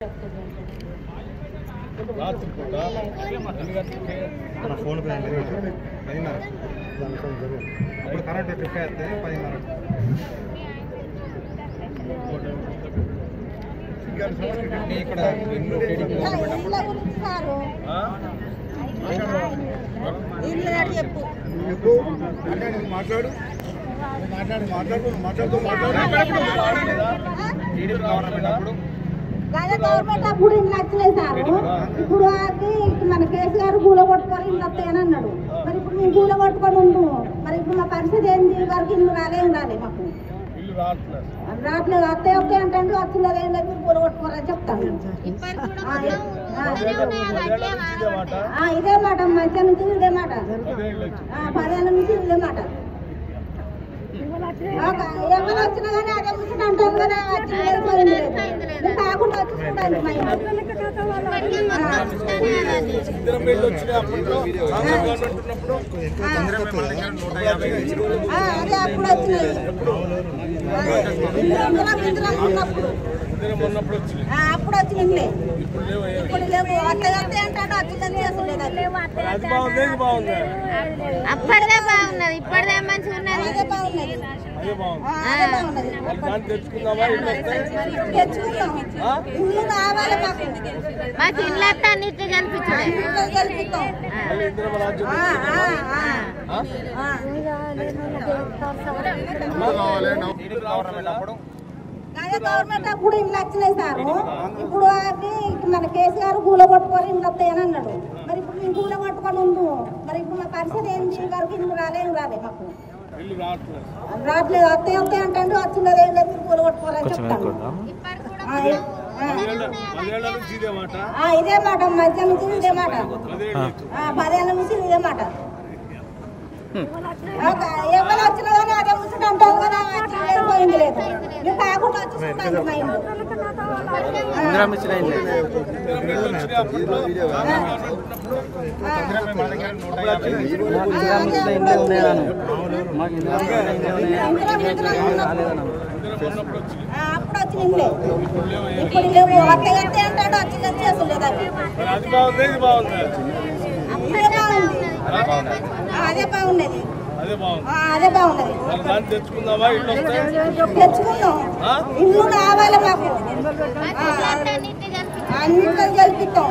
Phone ఇప్పుడు current trip అవుతుంది 10:30 ఇక్కడ మాట్లాడు గవర్నమెంట్ అప్పుడు ఇల్లు వచ్చినాయి సార్. ఇప్పుడు అది మన కేసీఆర్ గూల కొట్టుకొని ఇల్లు వస్తాయని అన్నాడు. మరి ఇప్పుడు మేము గూల కొట్టుకొని ఉండు. మరి ఇప్పుడు మా పరిస్థితి ఏంది? వరకు ఇల్లు రాలే మాకు రావట్లేదు. వస్తాయి వస్తాయి అంటే వచ్చింది ఏం లేదు, గూల కొట్టుకోరని చెప్తాను. ఇదే మాట మధ్య నుంచి ఇదే మాట, 10 ఏళ్ళ నుంచి ఇదే మాట. ఎవరు వచ్చినా కానీ అదే ముచ్చట అంటారు కదా, కాకుండా వచ్చి అదే అప్పుడు వచ్చినాయి. అప్పుడు వచ్చింది, ఇప్పుడు లేవు. అట్లా అంటాడు వచ్చిందని చేస్తలేదు. అప్పటిదే బాగున్నది, ఇప్పటిదే మంచిగా ఉన్నది. అదే బాగున్నది, ఇల్లు కావాలి మాకు ఇల్లు వస్తా అన్నిటి కనిపించలేదు. అదే గవర్నమెంట్ అప్పుడు ఇల్లు వచ్చినాయి సార్. ఇప్పుడు అది మన కేసీఆర్ గూల కొట్టుకొని ఇల్లు వస్తాయని అన్నాడు. మరి ఇప్పుడు మేము గూల కొట్టుకొని ఉండు. మరి ఇప్పుడు మా పరిస్థితి ఏంటి? వరకు ఇల్లు రాలే మాకు రావట్లేదు. వస్తాయి వస్తాయి అంటే వచ్చింది ఏం లేదు, గూల కొట్టుకోవాలని చెప్తాను. ఇదే మాట మధ్య నుంచి ఇదే మాట, 10 ఏళ్ళ నుంచి ఇదే మాట. ఎవరు వచ్చినా కానీ అదే ముచ్చట అంటారు కదా, పోయింది లేదు. మేము కాకుండా వచ్చేసుకుంటాను మా ఇంట్లో. అప్పుడు వచ్చింది, ఇప్పుడు లేవు. వస్తాయి వస్తాయి అంటాడు వచ్చిందని చేస్తలేదు. అది అదే బాగున్నది, అదే బాగున్నది. తెచ్చుకుందాం, ఇల్లు కావాలి మాకు, అన్నింటిలో గెలిపిస్తాం.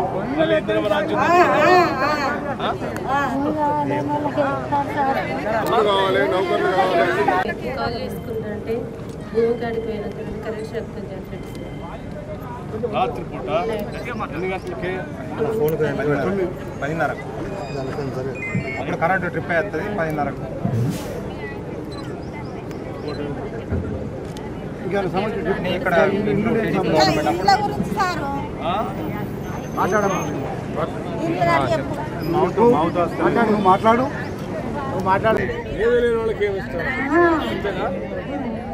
కాల్ చేసుకుంటే భూమి కాడికి పోయినాక కరెక్ట్ చెప్తాను చెప్పండి. రాత్రిపూట ఎన్ని గంటలకి? ఫోన్ 10:30. అప్పుడు కరెంట్ ట్రిప్ అవుతుంది 10:30. ఇక్కడ మాట్లాడు, నువ్వు మాట్లాడు. ఏదో లేని వాళ్ళకి ఏమి ఇస్తావు అంతేనా?